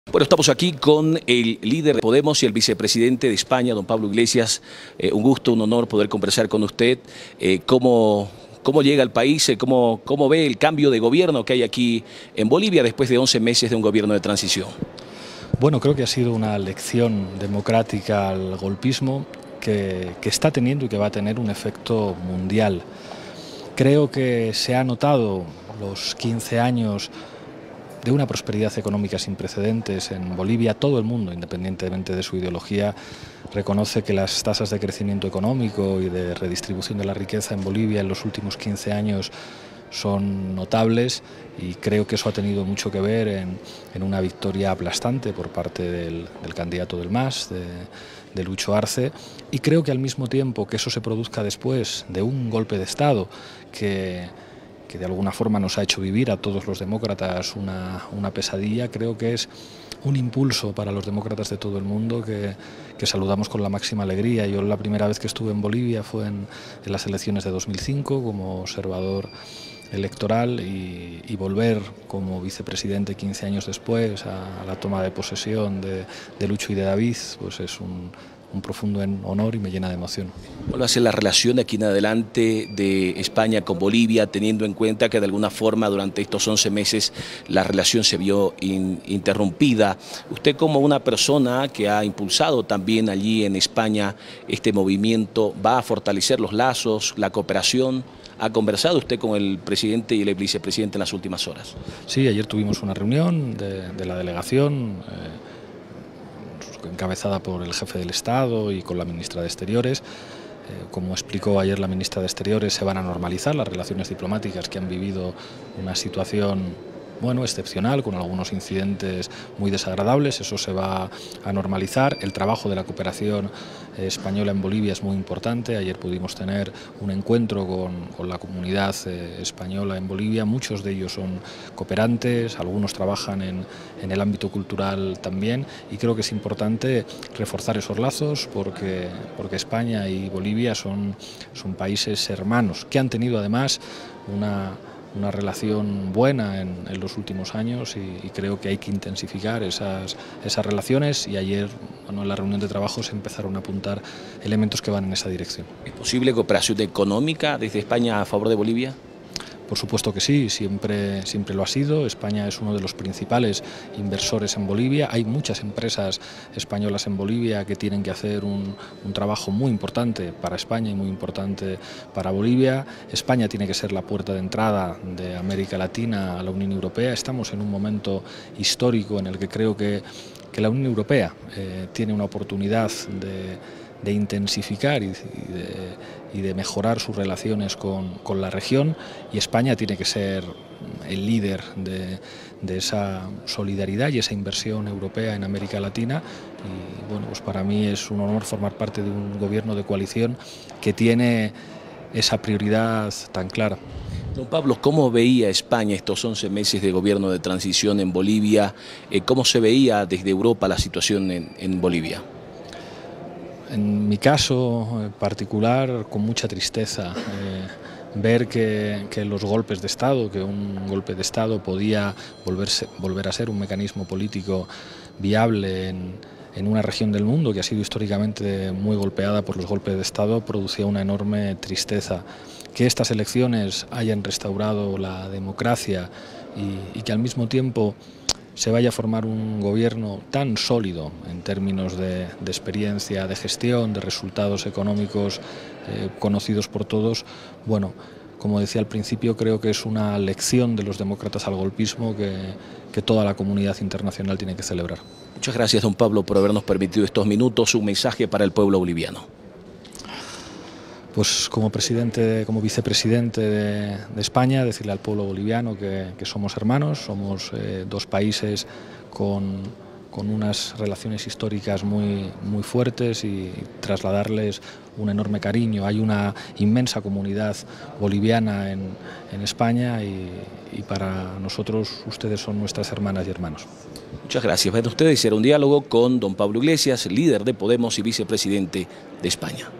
Bueno, estamos aquí con el líder de Podemos y el vicepresidente de España, don Pablo Iglesias. Un gusto, un honor poder conversar con usted. ¿Cómo llega al país? ¿Cómo ve el cambio de gobierno que hay aquí en Bolivia después de 11 meses de un gobierno de transición? Bueno, creo que ha sido una lección democrática al golpismo que está teniendo y que va a tener un efecto mundial. Creo que se ha notado los 15 años de una prosperidad económica sin precedentes en Bolivia. Todo el mundo, independientemente de su ideología, reconoce que las tasas de crecimiento económico y de redistribución de la riqueza en Bolivia en los últimos 15 años son notables, y creo que eso ha tenido mucho que ver en una victoria aplastante por parte del candidato del MAS, de Lucho Arce, y creo que al mismo tiempo que eso se produzca después de un golpe de Estado que de alguna forma nos ha hecho vivir a todos los demócratas una pesadilla, creo que es un impulso para los demócratas de todo el mundo que saludamos con la máxima alegría. Yo la primera vez que estuve en Bolivia fue en las elecciones de 2005 como observador electoral, y volver como vicepresidente 15 años después a la toma de posesión de Lucho y de David, pues es un profundo honor y me llena de emoción. ¿Cuál va a ser la relación de aquí en adelante de España con Bolivia, teniendo en cuenta que de alguna forma durante estos 11 meses la relación se vio interrumpida? Usted, como una persona que ha impulsado también allí en España este movimiento, ¿va a fortalecer los lazos, la cooperación? ¿Ha conversado usted con el presidente y el vicepresidente en las últimas horas? Sí, ayer tuvimos una reunión de la delegación encabezada por el jefe del Estado y con la ministra de Exteriores. Como explicó ayer la ministra de Exteriores, se van a normalizar las relaciones diplomáticas que han vivido una situación excepcional, con algunos incidentes muy desagradables. Eso se va a normalizar. El trabajo de la cooperación española en Bolivia es muy importante. Ayer pudimos tener un encuentro con la comunidad española en Bolivia. Muchos de ellos son cooperantes, algunos trabajan en el ámbito cultural también, y creo que es importante reforzar esos lazos porque España y Bolivia son países hermanos que han tenido además una relación buena en los últimos años, y creo que hay que intensificar esas relaciones, y ayer en la reunión de trabajo se empezaron a apuntar elementos que van en esa dirección. ¿Es posible cooperación económica desde España a favor de Bolivia? Por supuesto que sí, siempre lo ha sido. España es uno de los principales inversores en Bolivia. Hay muchas empresas españolas en Bolivia que tienen que hacer un trabajo muy importante para España y muy importante para Bolivia. España tiene que ser la puerta de entrada de América Latina a la Unión Europea. Estamos en un momento histórico en el que creo que la Unión Europea tiene una oportunidad de intensificar y de mejorar sus relaciones con la región, y España tiene que ser el líder de esa solidaridad y esa inversión europea en América Latina. Y bueno, pues para mí es un honor formar parte de un gobierno de coalición que tiene esa prioridad tan clara. Don Pablo, ¿cómo veía España estos 11 meses de gobierno de transición en Bolivia? ¿Cómo se veía desde Europa la situación en Bolivia? En mi caso particular, con mucha tristeza, ver que los golpes de Estado, que un golpe de Estado podía volver a ser un mecanismo político viable en una región del mundo que ha sido históricamente muy golpeada por los golpes de Estado, producía una enorme tristeza. Que estas elecciones hayan restaurado la democracia y que al mismo tiempo se vaya a formar un gobierno tan sólido en términos de experiencia, de gestión, de resultados económicos conocidos por todos, bueno, como decía al principio, creo que es una lección de los demócratas al golpismo que toda la comunidad internacional tiene que celebrar. Muchas gracias, don Pablo, por habernos permitido estos minutos. Un mensaje para el pueblo boliviano. Pues como vicepresidente de España, decirle al pueblo boliviano que somos hermanos, somos dos países con unas relaciones históricas muy fuertes, y trasladarles un enorme cariño. Hay una inmensa comunidad boliviana en España, y para nosotros ustedes son nuestras hermanas y hermanos. Muchas gracias. Para ustedes será un diálogo con don Pablo Iglesias, líder de Podemos y vicepresidente de España.